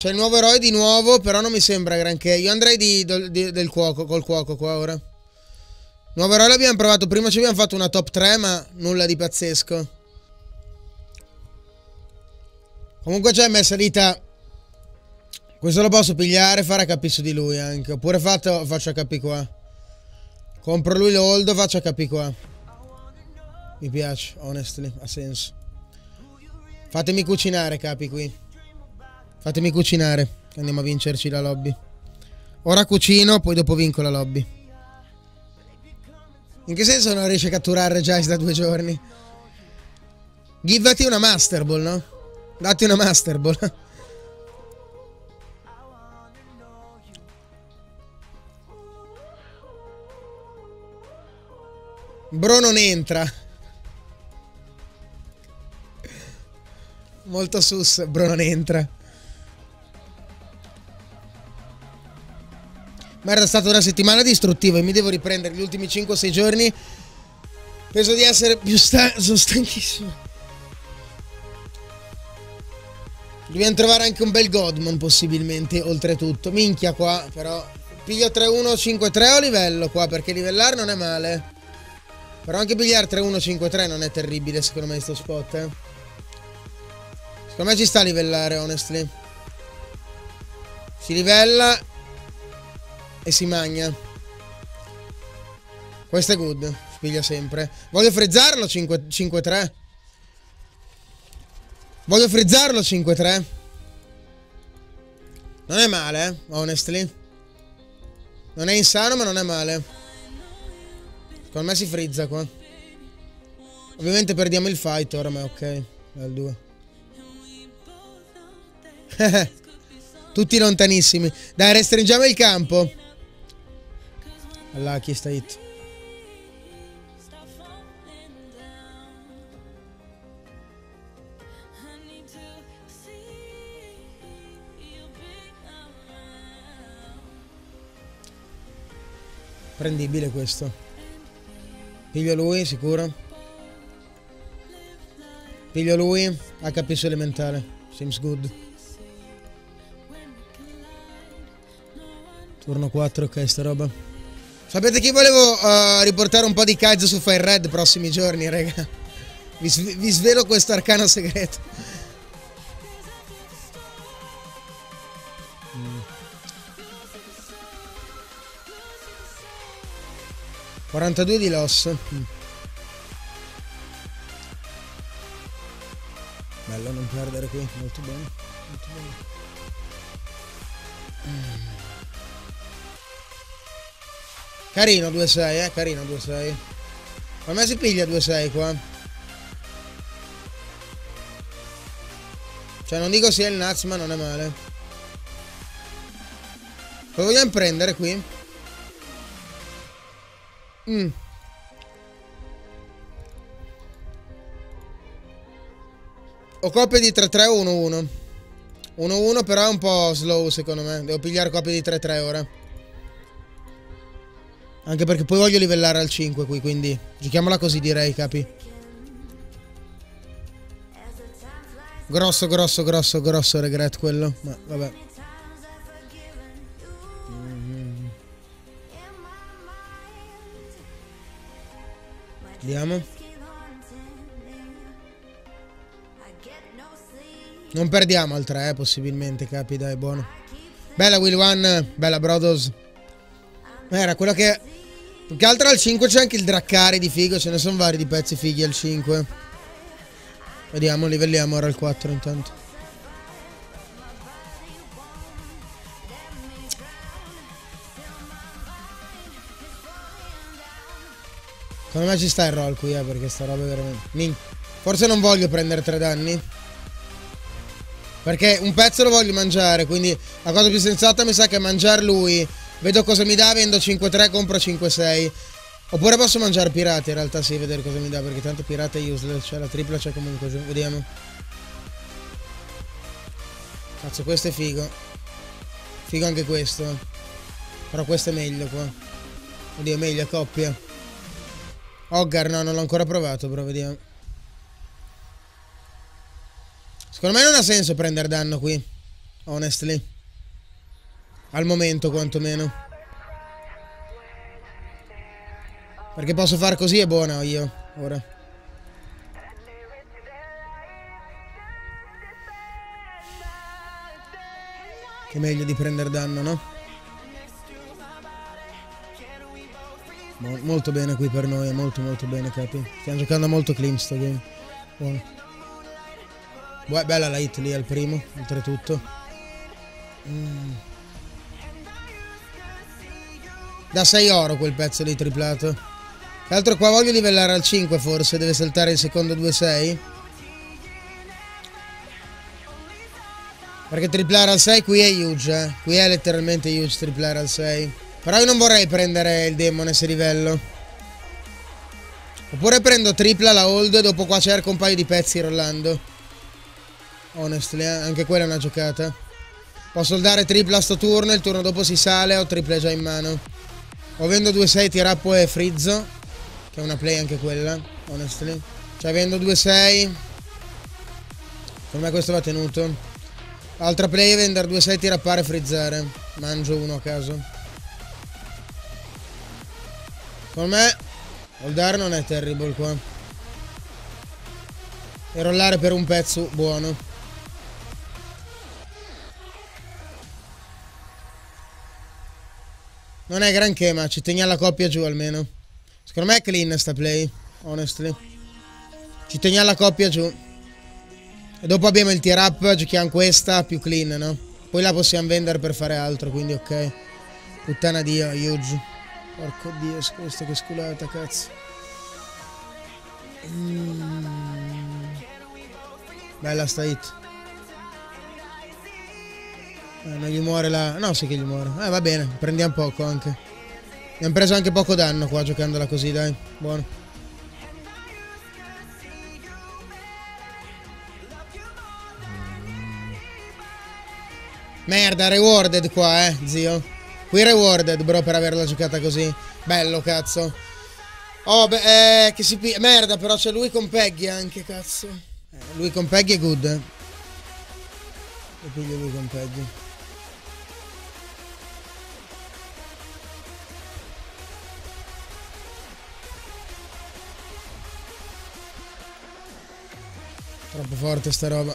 C'è il nuovo eroe di nuovo, però non mi sembra granché. Io andrei del cuoco, col cuoco qua ora. Nuovo eroe l'abbiamo provato, prima ci abbiamo fatto una top 3, ma nulla di pazzesco. Comunque c'è messa dita. Questo lo posso pigliare e fare HP su di lui anche. Oppure faccio HP qua. Compro lui l'holdo, faccio HP qua. Mi piace, honestly, ha senso. Fatemi cucinare, capi, qui. Fatemi cucinare. Andiamo a vincerci la lobby. Ora cucino, poi dopo vinco la lobby. In che senso non riesce a catturare Jayce da 2 giorni? Givati una Master Ball, no? Datti una Master Ball. Bro non entra. Molto sus, bro non entra. Merda, è stata una settimana distruttiva e mi devo riprendere gli ultimi 5-6 giorni. Penso di essere più sono stanchissimo. Dobbiamo trovare anche un bel Godmon possibilmente, oltretutto. Minchia qua, però. Piglio 3-1, 5-3 o livello qua, perché livellare non è male. Però anche pigliare 3-1, 5-3 non è terribile, secondo me, sto spot, Secondo me ci sta a livellare, honestly. Si livella e si magna. Questo è good. Si piglia sempre. Voglio frizzarlo 5-3. Voglio frizzarlo 5-3. Non è male, honestly. Non è insano, ma non è male. Secondo me si frizza qua. Ovviamente perdiamo il fight ora, ma è ok. Al 2. Tutti lontanissimi. Dai, restringiamo il campo. Allah, chi sta hit? Prendibile questo. Piglio lui, sicuro. Piglio lui. HP su elementale. Seems good. Turno 4, ok, sta roba. Sapete chi volevo riportare un po' di Kaizo su Fire Red prossimi giorni, raga? Vi svelo questo arcano segreto. 42 di loss. Bello non perdere qui, molto bene. Molto bene. Carino 2-6, carino 2-6. A me si piglia 2-6 qua. Cioè non dico sia il nuts, ma non è male. Lo vogliamo prendere qui? Ho coppie di 3-3 o 1-1. 1-1 però è un po' slow secondo me. Devo pigliare coppie di 3-3 ora. Anche perché poi voglio livellare al 5 qui, quindi giochiamola così, direi, capi. Grosso regret quello, ma vabbè. Andiamo. Non perdiamo al 3, possibilmente, capi, dai, buono. Bella Will One, bella Brothers. Era quello che... Più che altro al 5 c'è anche il Draccari di figo, ce ne sono vari di pezzi fighi al 5. Vediamo, livelliamo ora al 4 intanto. Secondo me ci sta il roll qui, perché sta roba è veramente... Forse non voglio prendere 3 danni. Perché un pezzo lo voglio mangiare, quindi la cosa più sensata mi sa che è mangiare lui. Vedo cosa mi dà, vendo 5-3, compro 5-6. Oppure posso mangiare pirati, in realtà sì, vedere cosa mi dà, perché tanto pirata è useless, cioè la tripla c'è comunque giù, vediamo. Cazzo, questo è figo. Figo anche questo. Però questo è meglio qua. Oddio, meglio a coppia. Hoggar, no, non l'ho ancora provato, però vediamo. Secondo me non ha senso prendere danno qui. Honestly. Al momento quantomeno. Perché posso far così è buona io. Ora. Che è meglio di prendere danno, no? Molto bene qui per noi. Molto bene, capi. Stiamo giocando molto clean sto game. Buono. Bella la hit lì al primo. Oltretutto. Da 6 oro quel pezzo lì triplato. Tra l'altro qua voglio livellare al 5 forse. Deve saltare il secondo 2-6. Perché triplare al 6 qui è huge, Qui è letteralmente huge triplare al 6. Però io non vorrei prendere il demone se livello. Oppure prendo tripla la hold e dopo qua cerco un paio di pezzi rollando. Honestly, anche quella è una giocata. Posso dare tripla sto turno, il turno dopo si sale, ho triple già in mano. O vendo 2-6 tirappo e frizzo, che è una play anche quella, honestly. Cioè vendo 2-6. Per me questo va tenuto. Altra play è vendere 2-6 tirappare e frizzare. Mangio uno a caso. Secondo me holdare non è terrible qua. E rollare per un pezzo buono. Non è granché, ma ci teniamo la coppia giù almeno. Secondo me è clean sta play, honestly. Ci teniamo la coppia giù. E dopo abbiamo il tier up, giochiamo questa più clean, no? Poi la possiamo vendere per fare altro, quindi ok. Puttana dio, huge. Porco dio, questo che sculata, cazzo. Bella sta hit. Non gli muore la... No, sì che gli muore. Va bene, prendiamo poco anche. Abbiamo preso anche poco danno qua giocandola così, dai. Buono. Merda, rewarded qua, zio. Qui rewarded, bro, per averla giocata così. Bello, cazzo. Oh, beh, che si... Merda, però c'è lui con Peggy anche, cazzo. Lui con Peggy è good, Lo piglio lui con Peggy. Troppo forte sta roba.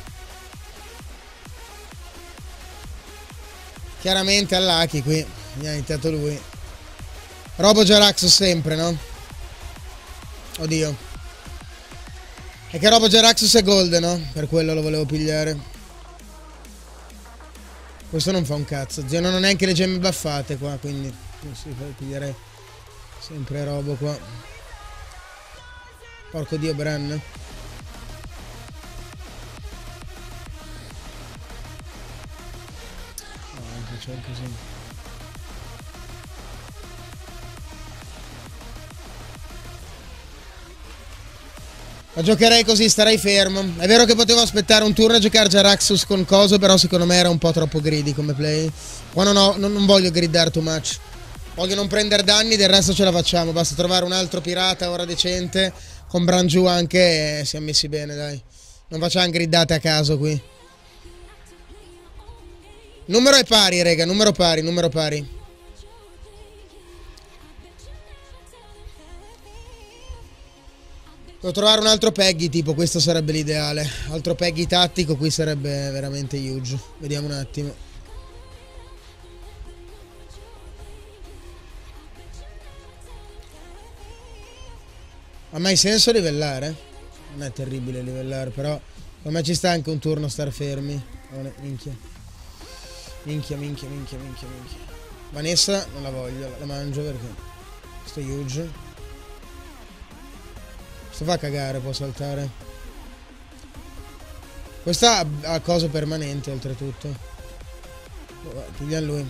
Chiaramente all'Aki qui. Mi ha iniziato lui. Robo Jaraxxus sempre, no? Oddio. È che Robo Jaraxxus è gold, no? Per quello lo volevo pigliare. Questo non fa un cazzo. Zio, non ho neanche le gemme buffate qua, quindi sì, piglierei sempre Robo qua. Porco dio, Bran. C'è così. La giocherei così, starei fermo. È vero che potevo aspettare un turno a giocare Jaraxxus con coso, però secondo me era un po' troppo greedy come play. Qua non voglio gridare too much. Voglio non prendere danni, del resto ce la facciamo. Basta trovare un altro pirata ora decente. Con Brangiù anche, siamo messi bene, dai. Non facciamo gridate a caso qui. Numero è pari, raga, numero pari. Devo trovare un altro Peggy, tipo, questo sarebbe l'ideale. Altro Peggy tattico, qui sarebbe veramente huge. Vediamo un attimo. Ha mai senso livellare? Non è terribile livellare, però per me ci sta anche un turno star fermi. Minchia. Minchia. Vanessa non la voglio, la mangio perché sto huge. Sto fa cagare, può saltare. Questa ha coso permanente oltretutto. Pigliamo lui.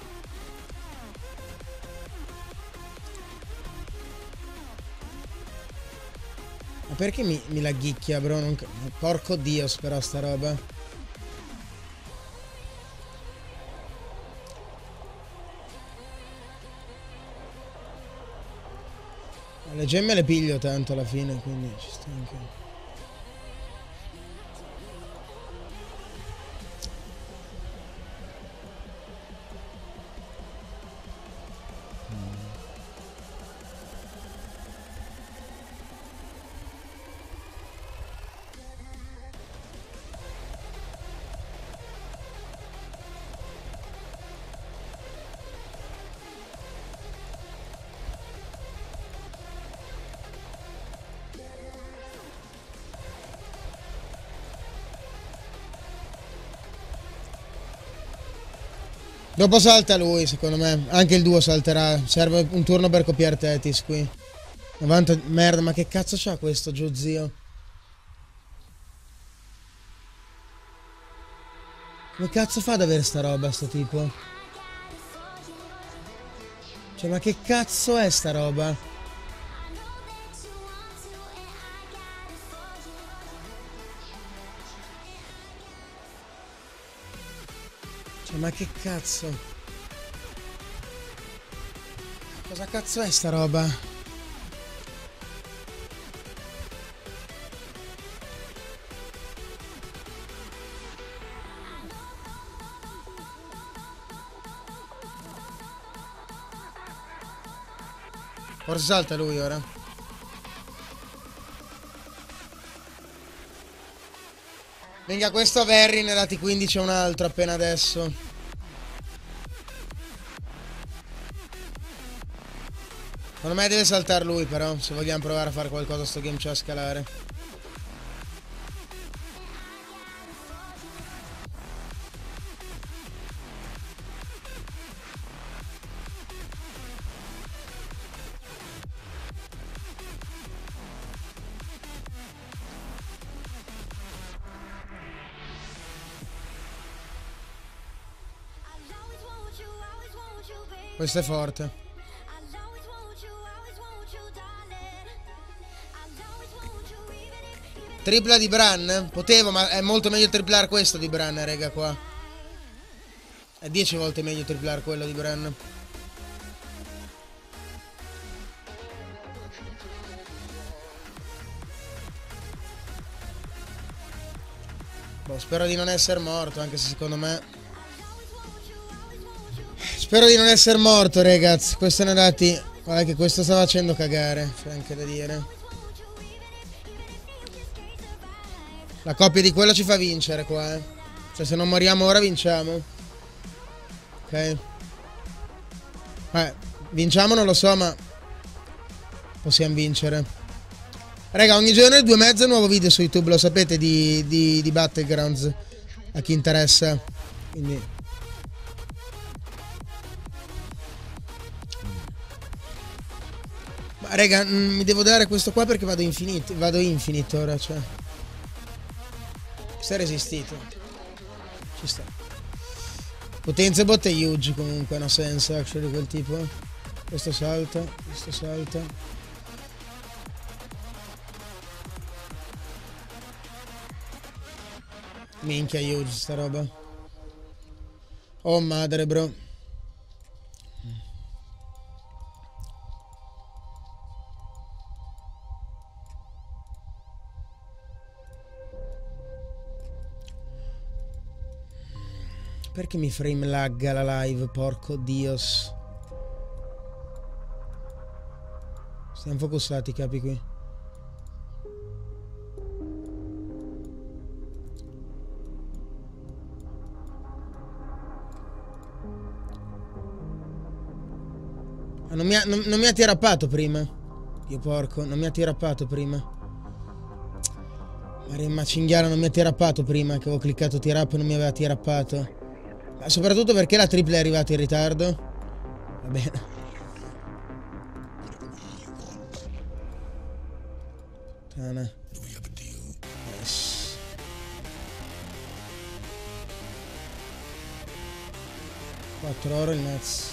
Ma perché mi la ghicchia, bro? Porco dio, però sta roba. Le gemme le piglio tanto alla fine, quindi ci sta anche. Dopo salta lui, secondo me. Anche il duo salterà. Serve un turno per copiare Tetis qui. 90... Merda, ma che cazzo c'ha questo giù, zio? Come cazzo fa ad avere sta roba, sto tipo? Cioè, ma che cazzo è sta roba? Cioè, ma che cazzo? Cosa cazzo è sta roba? Forse salta lui ora. Venga, questo a Verri, ne dati 15 a un altro appena adesso. Secondo me deve saltare lui però, se vogliamo provare a fare qualcosa sto game c'è a scalare. Questo è forte. Tripla di Bran? Potevo, ma è molto meglio triplare questo di Bran, raga, qua. È 10 volte meglio triplare quello di Bran. Boh, spero di non essere morto, anche se secondo me... Spero di non essere morto, ragazzi. Questo ne ha dati... Guarda che questo sta facendo cagare, c'è anche da dire. La coppia di quello ci fa vincere qua, eh. Cioè, se non moriamo ora, vinciamo. Ok. Vinciamo non lo so, ma... possiamo vincere. Raga, ogni giorno alle 2:30 un nuovo video su YouTube, lo sapete, di Battlegrounds. A chi interessa. Quindi... Ma raga, mi devo dare questo qua perché vado infinite ora, cioè. Si è resistito. Ci sta. Potenza botte huge comunque, no senso, actually, quel tipo. Questo salta, questo salta. Minchia huge sta roba. Oh madre, bro. Perché mi frame lagga la live, porco dios. Stiamo focussati, capi qui. Non mi ha tirappato prima. Io porco, non mi ha tirappato prima. Ma cinghiara non mi ha tirappato prima, che avevo cliccato tirap e non mi aveva tirappato. Ma soprattutto perché la tripla è arrivata in ritardo. Va bene. Tana. Yes. €4 il Nets.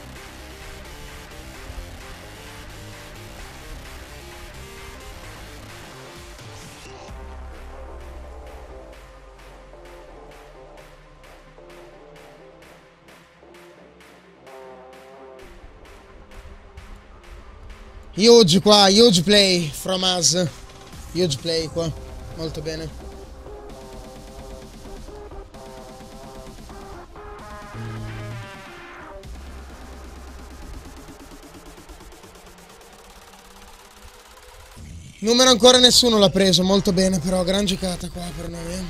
Huge qua, huge play from us. Huge play qua, molto bene. Numero ancora nessuno l'ha preso, molto bene però, gran giocata qua per noi.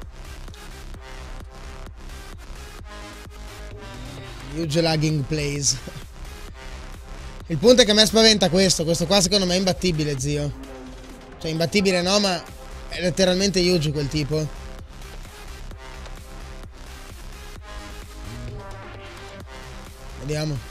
Huge lagging plays. Il punto è che a me spaventa questo qua secondo me è imbattibile, zio. Cioè imbattibile no, ma è letteralmente huge quel tipo. Vediamo.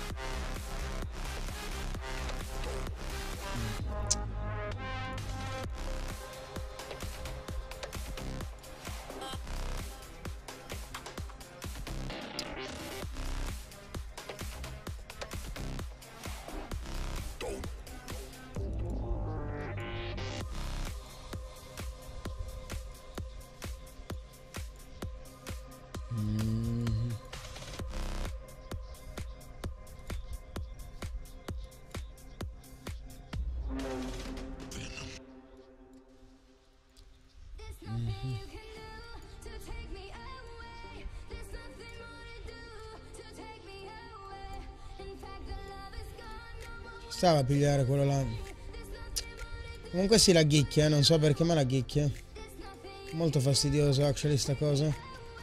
Stava a pigliare quello là. Comunque si la ghicchia, non so perché ma la ghicchia. Molto fastidioso actually sta cosa.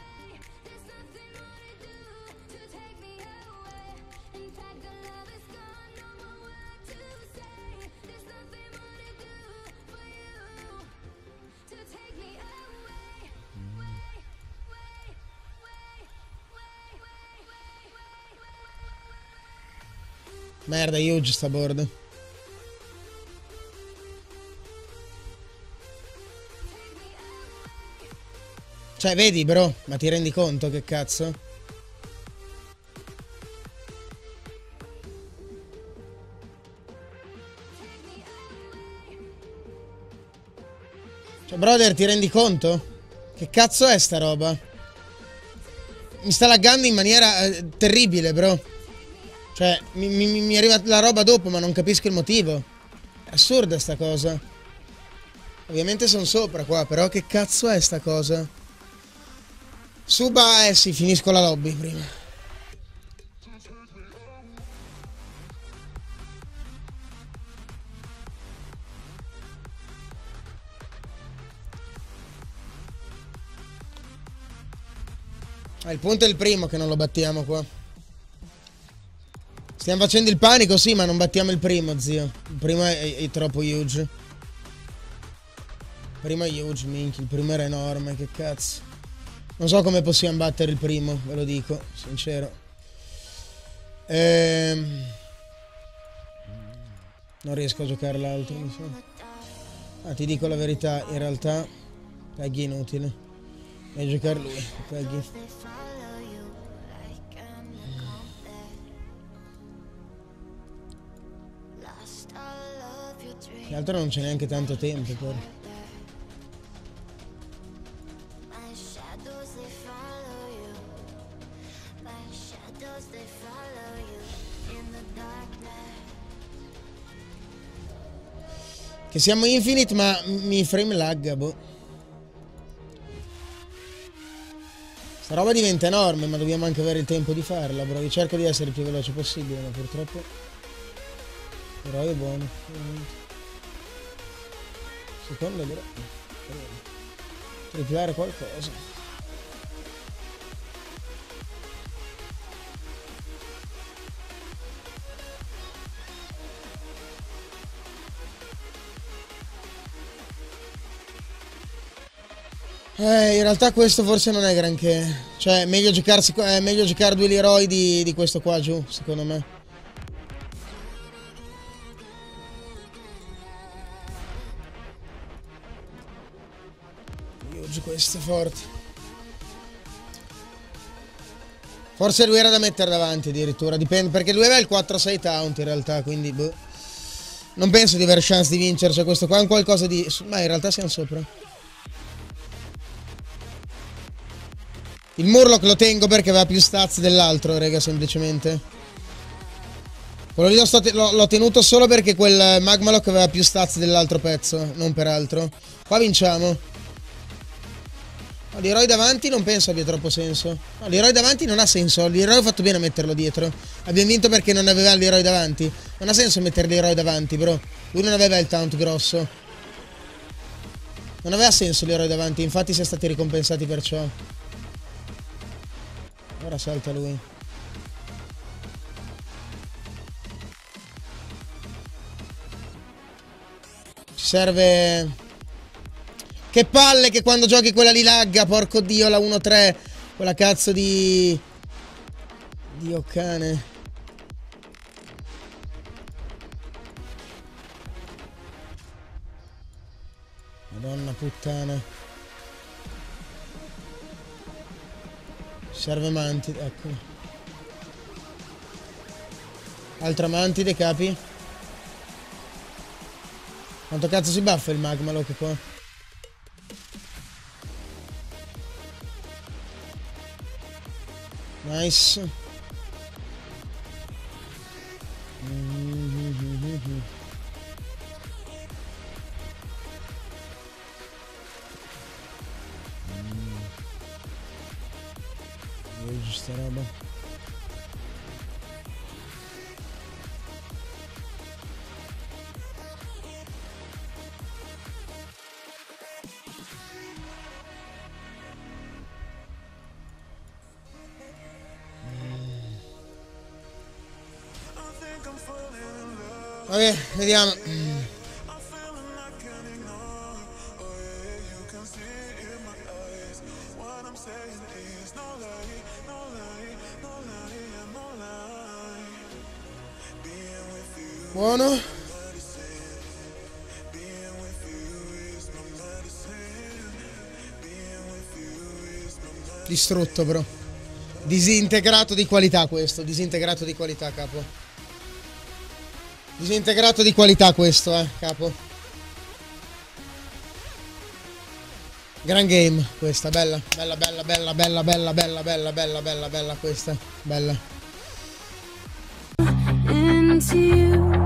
Merda, huge sta board. Cioè, vedi, bro? Ma ti rendi conto che cazzo? Cioè, brother, ti rendi conto? Che cazzo è sta roba? Mi sta laggando in maniera terribile, bro. Cioè, mi arriva la roba dopo, ma non capisco il motivo. È assurda sta cosa. Ovviamente sono sopra qua, però che cazzo è sta cosa? Suba, sì, finisco la lobby prima. Il punto è il primo che non lo battiamo qua. Stiamo facendo il panico, sì, ma non battiamo il primo, zio. Il primo è troppo huge. Il primo è huge, minchia. Il primo era enorme, che cazzo. Non so come possiamo battere il primo, ve lo dico, sincero. Non riesco a giocare l'altro, mi sa. Ah, ti dico la verità, in realtà Peggy è inutile. Devi giocare lui, Peggy. Che altro non c'è neanche tanto tempo per... Che siamo infinite, ma mi frame lagga, boh. Sta roba diventa enorme, ma dobbiamo anche avere il tempo di farla, bro. Io cerco di essere il più veloce possibile, ma purtroppo... Però è buono. Secondo però... Triplare qualcosa. In realtà questo forse non è granché. Cioè, meglio giocarsi, è meglio giocare due Leroy di questo qua giù, secondo me. Huge questo è forte. Forse lui era da mettere davanti addirittura, dipende, perché lui aveva il 4-6 taunt in realtà, quindi boh. Non penso di avere chance di vincere, cioè questo qua è un qualcosa di... Ma in realtà siamo sopra. Il Murloc lo tengo perché aveva più stats dell'altro, raga, semplicemente. Quello lì l'ho tenuto solo perché quel Magmaloc aveva più stats dell'altro pezzo, non per altro. Qua vinciamo. No, l'eroe davanti non penso abbia troppo senso. No, l'eroe davanti non ha senso. L'eroe ho fatto bene a metterlo dietro. Abbiamo vinto perché non aveva l'eroe davanti. Non ha senso mettere l'eroe davanti, bro. Lui non aveva il taunt grosso. Non aveva senso l'eroe davanti, infatti si è stati ricompensati per ciò. Ora salta lui. Ci serve... Che palle che quando giochi quella lì lagga, porco dio, la 1-3. Quella cazzo di Dio cane. Madonna puttana. Serve mantide, ecco. Altra mantide, capi? Quanto cazzo si buffa il magma, lo che qua? Nice. Vedo sta roba. Ok, vediamo. Buono. Distrutto, bro. Disintegrato di qualità questo. Disintegrato di qualità, capo. Disintegrato di qualità questo, capo. Gran game questa, bella. Bella, bella, bella, bella, bella, bella, bella, bella, bella, bella questa. Bella. Into you.